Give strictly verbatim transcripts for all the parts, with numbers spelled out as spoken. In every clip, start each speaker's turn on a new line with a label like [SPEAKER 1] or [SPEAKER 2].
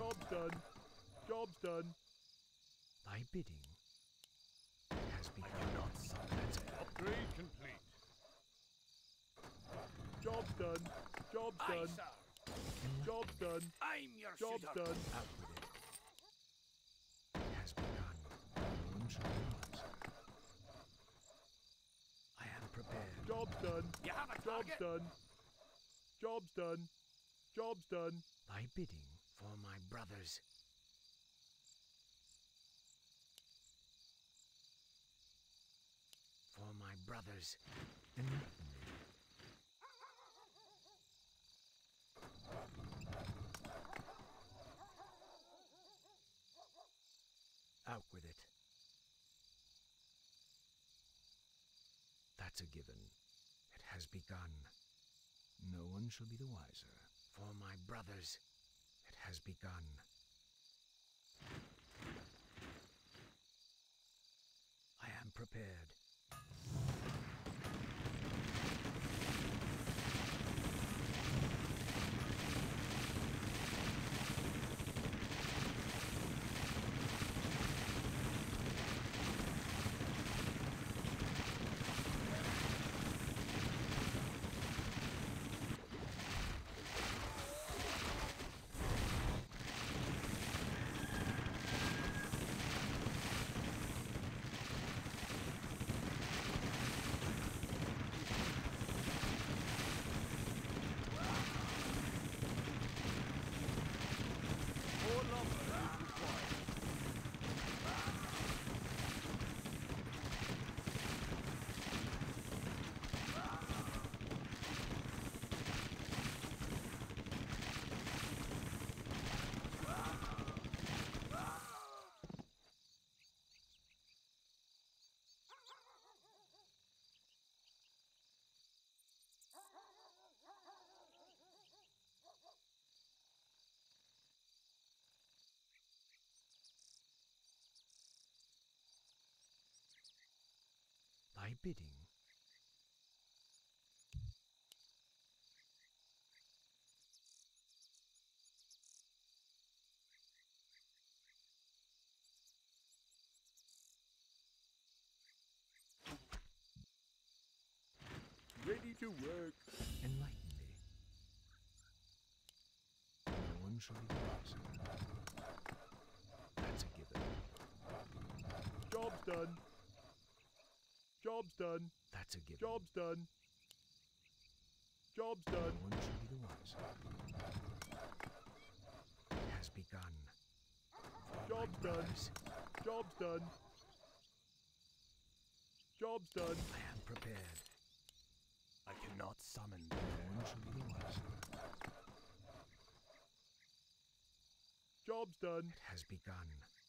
[SPEAKER 1] Job's done. Job's done.
[SPEAKER 2] Thy bidding has begun.
[SPEAKER 3] I cannot summon it.
[SPEAKER 1] Upgrade complete. Job's done. Job's
[SPEAKER 3] Aye,
[SPEAKER 1] done.
[SPEAKER 3] sir.
[SPEAKER 1] Job's done.
[SPEAKER 3] I'm your
[SPEAKER 1] Job's
[SPEAKER 3] shooter.
[SPEAKER 1] done.
[SPEAKER 2] Out with it. It has begun. No one shall be wiser. I am prepared.
[SPEAKER 1] Job's done.
[SPEAKER 3] You have a
[SPEAKER 1] Job's
[SPEAKER 3] target?
[SPEAKER 1] done. Job's done. Job's done.
[SPEAKER 2] Thy bidding for my brothers. For my brothers. Enlighten me. Out with it. That's a given. It has begun. No one shall be the wiser. For my brothers, it has begun. I am prepared.
[SPEAKER 1] More lumber is required.
[SPEAKER 2] Thy bidding.
[SPEAKER 1] Ready to work.
[SPEAKER 2] Enlighten me. No one shall be the wiser. That's a given.
[SPEAKER 1] Job's done. Job's done.
[SPEAKER 2] That's a given.
[SPEAKER 1] Job's done. Job's
[SPEAKER 2] No
[SPEAKER 1] done.
[SPEAKER 2] one shall be the wiser. It has begun. For
[SPEAKER 1] Job's
[SPEAKER 2] my
[SPEAKER 1] done.
[SPEAKER 2] brothers,
[SPEAKER 1] Job's done. Job's done.
[SPEAKER 2] I am prepared.
[SPEAKER 3] I cannot summon
[SPEAKER 2] No
[SPEAKER 3] them.
[SPEAKER 2] one shall be the wiser.
[SPEAKER 1] Job's done.
[SPEAKER 2] It has begun.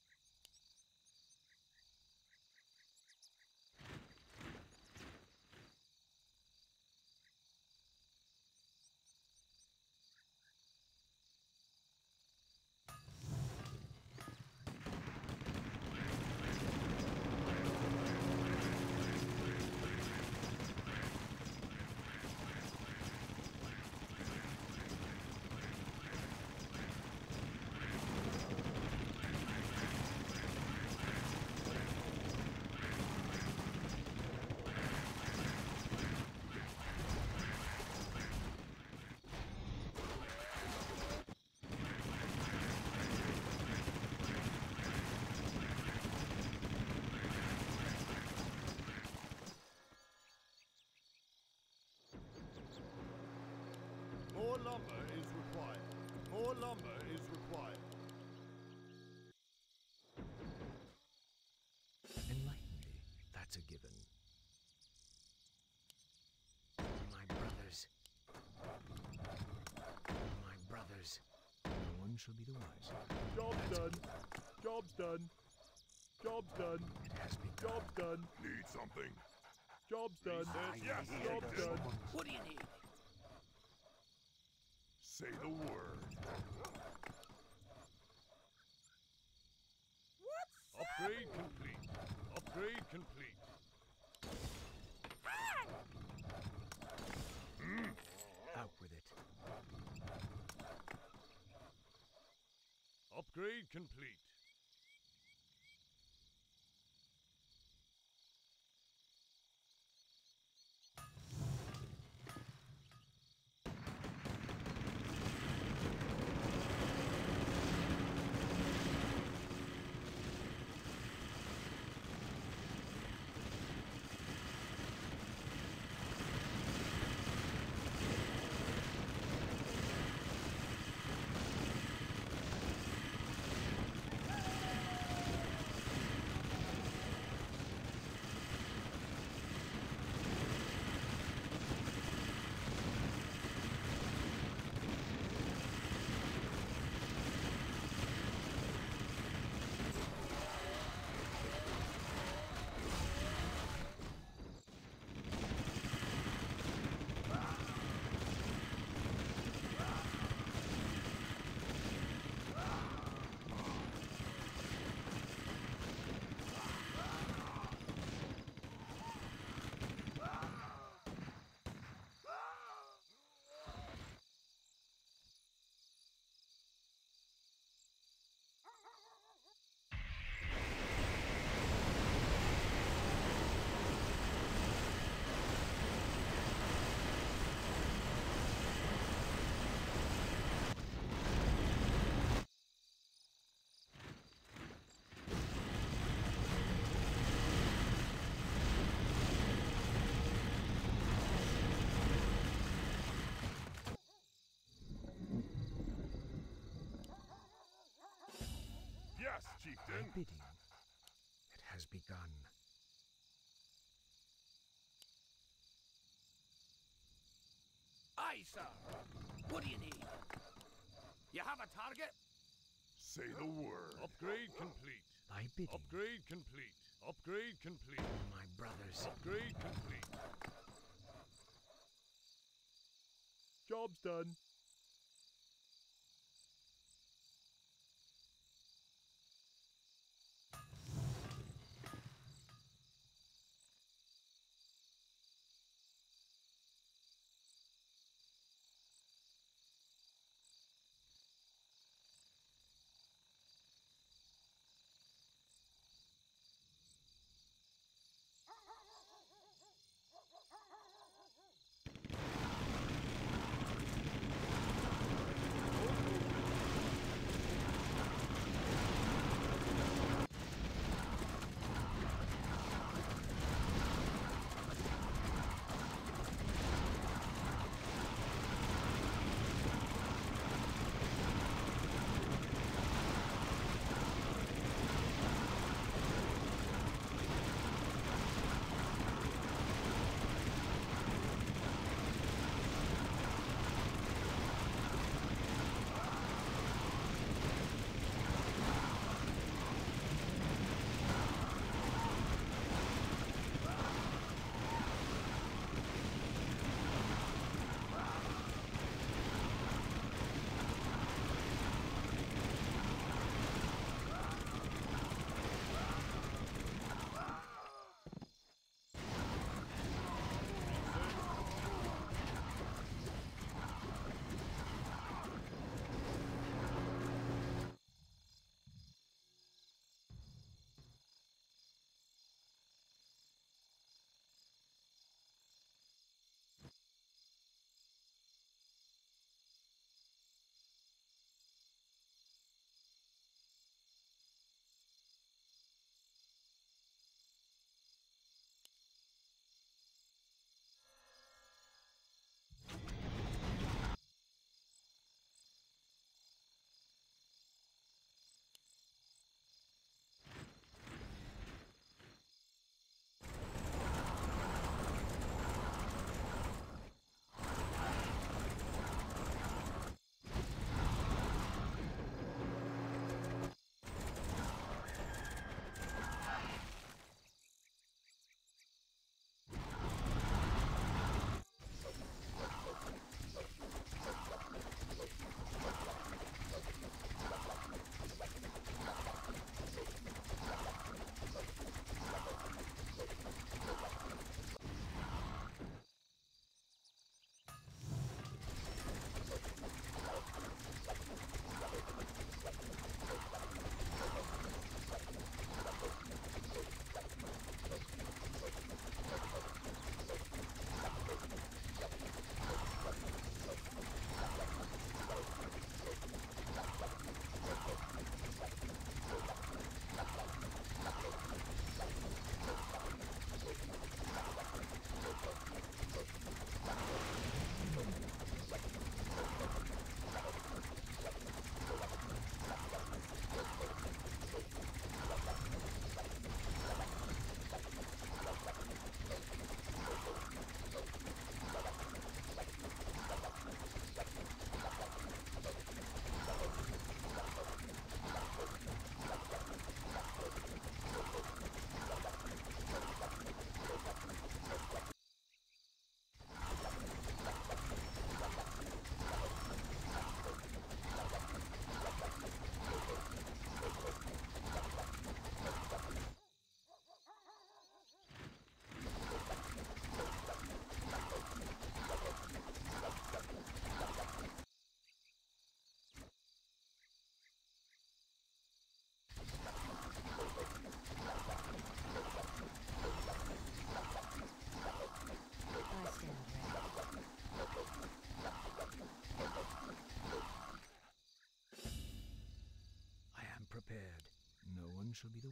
[SPEAKER 1] More lumber is required. More lumber is required.
[SPEAKER 2] Enlighten me. That's a given. For my brothers. For my brothers. No one shall be the wiser.
[SPEAKER 1] Job's
[SPEAKER 2] That's a
[SPEAKER 1] done.
[SPEAKER 2] given.
[SPEAKER 1] Job's done. Job's done.
[SPEAKER 2] It has begun.
[SPEAKER 1] Job's done.
[SPEAKER 4] Need something?
[SPEAKER 1] Job's done.
[SPEAKER 4] Yes,
[SPEAKER 1] Job's done.
[SPEAKER 3] What do you need?
[SPEAKER 4] Say the word.
[SPEAKER 1] Upgrade complete. Upgrade complete.
[SPEAKER 2] Out with it.
[SPEAKER 1] Upgrade complete.
[SPEAKER 4] Yes,
[SPEAKER 2] My
[SPEAKER 4] chieftain.
[SPEAKER 2] bidding. It has begun.
[SPEAKER 3] Aye, sir. What do you need? You have a target?
[SPEAKER 4] Say the word.
[SPEAKER 1] Upgrade complete.
[SPEAKER 2] My bidding.
[SPEAKER 1] Upgrade complete. Upgrade complete.
[SPEAKER 2] For my brothers.
[SPEAKER 1] Upgrade complete.
[SPEAKER 3] Job's done.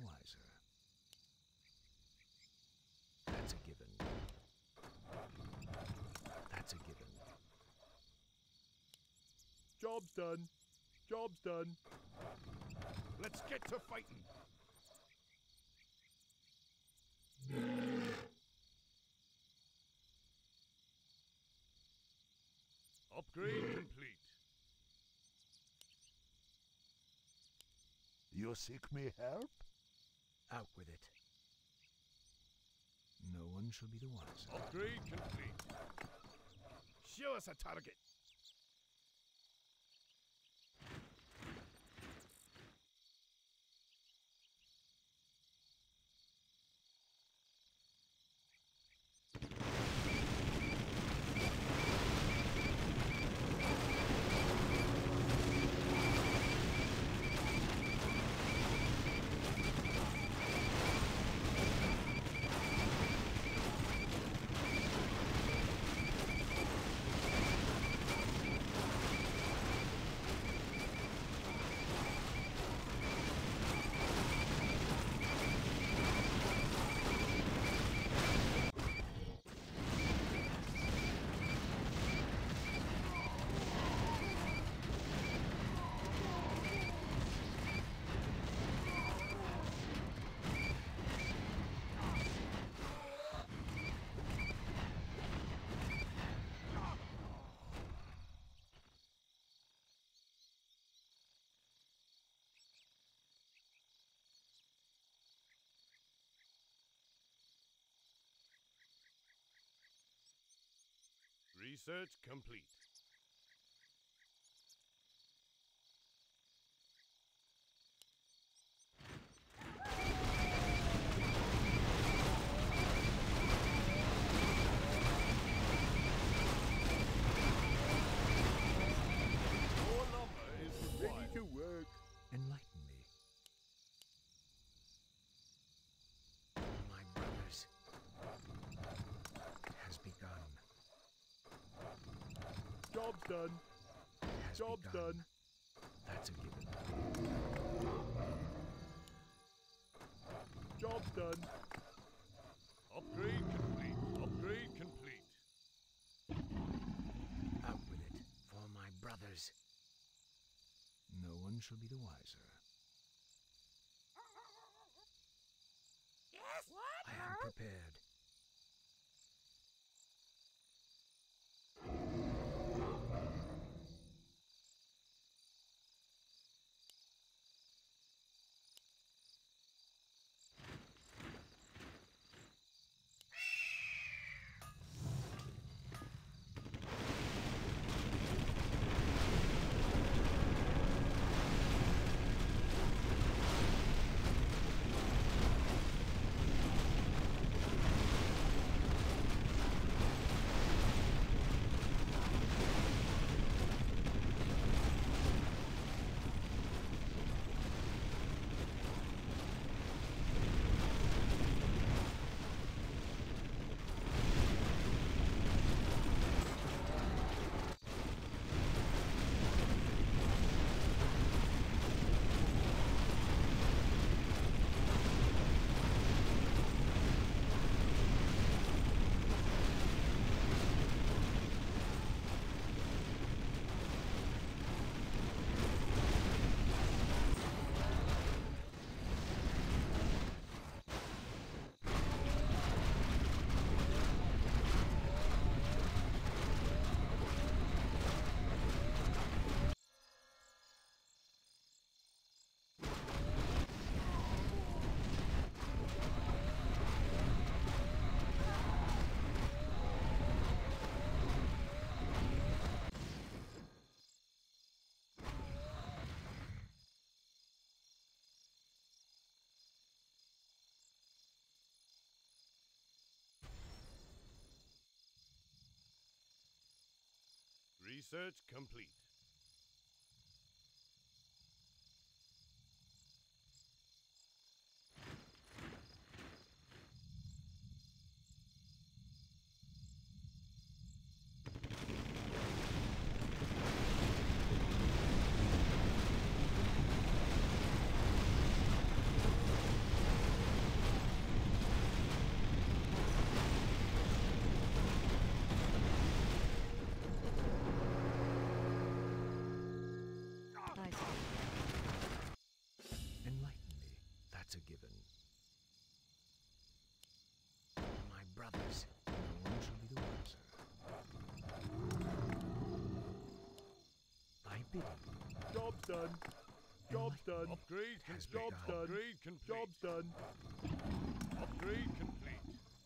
[SPEAKER 2] wiser. That's a given. That's a given.
[SPEAKER 1] Job's done. Job's done. Let's get to fighting. Upgrade complete.
[SPEAKER 4] You seek me help?
[SPEAKER 2] Out with it. No one shall be the wiser.
[SPEAKER 1] Upgrade complete. Show us a target. Research complete. More lumber is ready to work.
[SPEAKER 2] Enlighten me. My brothers, it has begun.
[SPEAKER 1] Job's done.
[SPEAKER 2] It has
[SPEAKER 1] Job's
[SPEAKER 2] begun.
[SPEAKER 1] done.
[SPEAKER 2] That's a given.
[SPEAKER 1] Job's done. Upgrade complete. Upgrade complete.
[SPEAKER 2] Out with it, for my brothers. No one shall be the wiser.
[SPEAKER 5] Yes, what?
[SPEAKER 2] I am prepared.
[SPEAKER 1] Research complete.
[SPEAKER 2] bidding.
[SPEAKER 1] Job's done. Job's done.
[SPEAKER 4] Upgrade
[SPEAKER 2] Has
[SPEAKER 4] complete.
[SPEAKER 1] Job's done.
[SPEAKER 4] Upgrade complete.
[SPEAKER 1] Job's done.
[SPEAKER 4] Upgrade complete.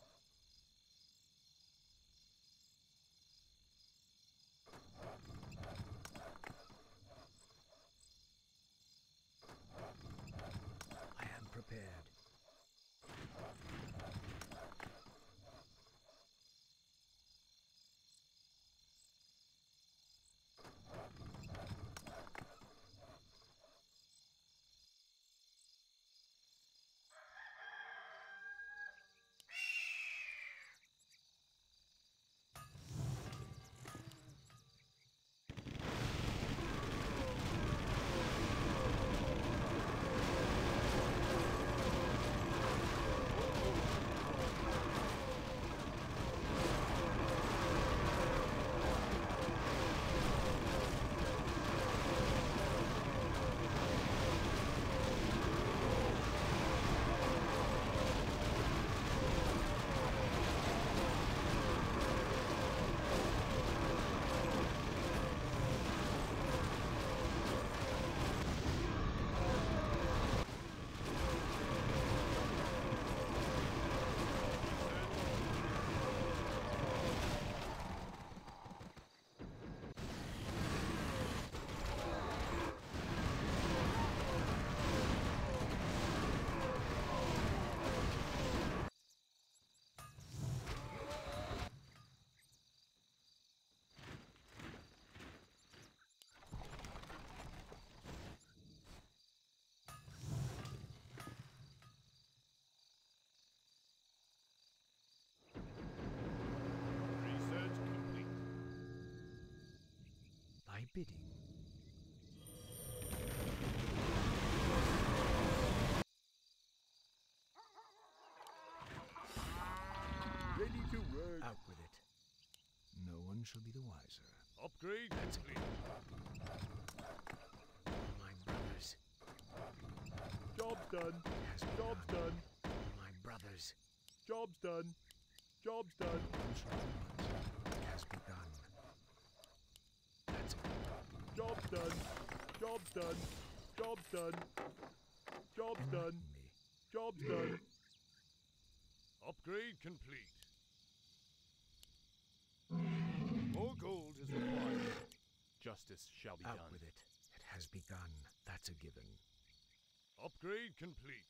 [SPEAKER 2] I am prepared.
[SPEAKER 1] Research complete.
[SPEAKER 2] By bidding.
[SPEAKER 1] Ready to work.
[SPEAKER 2] Out with it. No one shall be the wiser.
[SPEAKER 4] Upgrade complete.
[SPEAKER 2] My brothers.
[SPEAKER 1] Job's done.
[SPEAKER 2] Has
[SPEAKER 1] Job's
[SPEAKER 2] begun.
[SPEAKER 1] done.
[SPEAKER 2] My brothers.
[SPEAKER 1] Job's done. Job's done.
[SPEAKER 2] No one shall be the wiser. It has begun. That's it.
[SPEAKER 1] Job's done. Job's done. Job's done. Job's done.
[SPEAKER 2] Enlighten me.
[SPEAKER 1] Job's done.
[SPEAKER 4] Upgrade complete. More gold is required.
[SPEAKER 1] Justice shall be
[SPEAKER 2] Out
[SPEAKER 1] done.
[SPEAKER 2] with it. It has begun. That's a given.
[SPEAKER 4] Upgrade complete.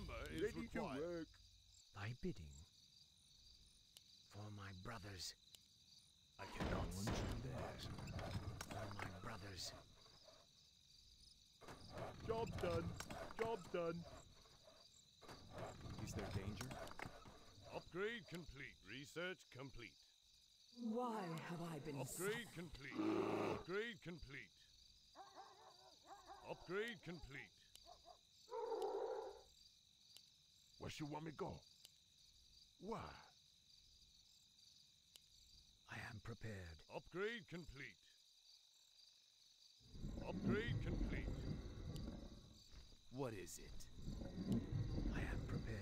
[SPEAKER 4] lumber is
[SPEAKER 1] Ready to
[SPEAKER 4] required.
[SPEAKER 1] work.
[SPEAKER 2] Thy bidding. For my brothers.
[SPEAKER 3] I
[SPEAKER 2] No
[SPEAKER 3] cannot
[SPEAKER 2] one
[SPEAKER 3] see.
[SPEAKER 2] shall be the wiser. For my brothers.
[SPEAKER 1] Job's done. Job's done.
[SPEAKER 3] Is there danger?
[SPEAKER 4] Upgrade complete. Research complete.
[SPEAKER 5] Why have I been
[SPEAKER 4] Upgrade complete. Upgrade complete. Upgrade complete.
[SPEAKER 1] Where you want me go? Why?
[SPEAKER 2] I am prepared.
[SPEAKER 4] Upgrade complete. Upgrade complete.
[SPEAKER 3] What is it?
[SPEAKER 2] I am prepared.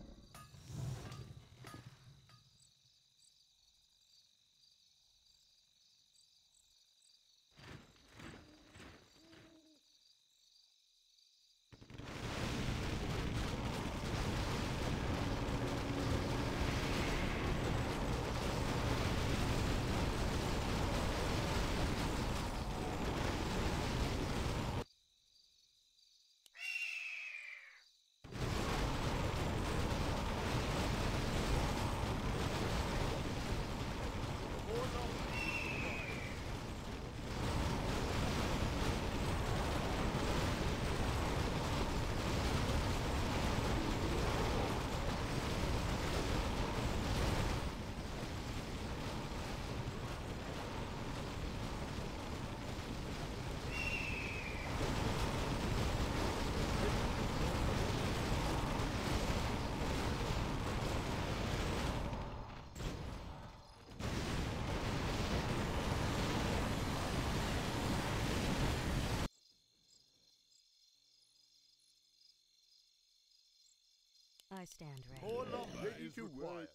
[SPEAKER 5] I stand ready.
[SPEAKER 4] More lumber
[SPEAKER 1] Ready
[SPEAKER 4] is
[SPEAKER 1] to
[SPEAKER 4] required.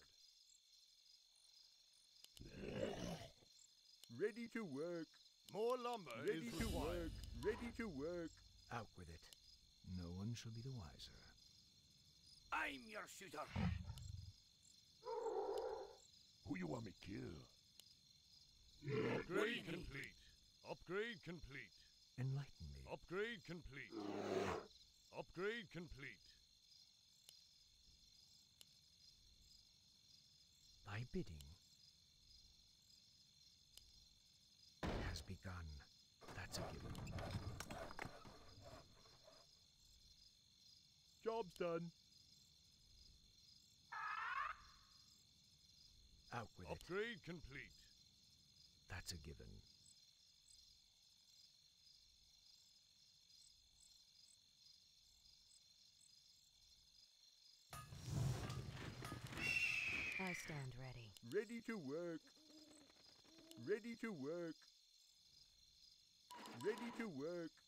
[SPEAKER 1] work. Ready to work.
[SPEAKER 4] More lumber
[SPEAKER 1] Ready
[SPEAKER 4] is
[SPEAKER 1] to
[SPEAKER 4] required.
[SPEAKER 1] work. Ready to work.
[SPEAKER 2] Out with it. No one shall be the wiser.
[SPEAKER 3] I'm your shooter.
[SPEAKER 1] Who you want me kill?
[SPEAKER 4] Upgrade complete. Upgrade complete.
[SPEAKER 2] Enlighten me.
[SPEAKER 4] Upgrade complete. Upgrade complete.
[SPEAKER 2] Thy bidding has begun. That's a given.
[SPEAKER 1] Job's done.
[SPEAKER 2] Out with it.
[SPEAKER 4] Upgrade complete.
[SPEAKER 2] That's a given.
[SPEAKER 5] I stand ready.
[SPEAKER 1] Ready to work. Ready to work. Ready to work.